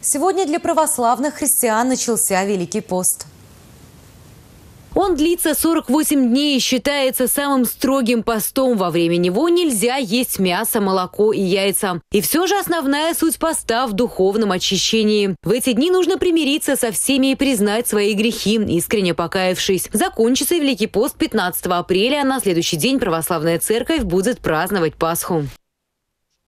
Сегодня для православных христиан начался Великий пост. Он длится 48 дней и считается самым строгим постом. Во время него нельзя есть мясо, молоко и яйца. И все же основная суть поста в духовном очищении. В эти дни нужно примириться со всеми и признать свои грехи, искренне покаявшись. Закончится Великий пост 15 апреля, а на следующий день Православная Церковь будет праздновать Пасху.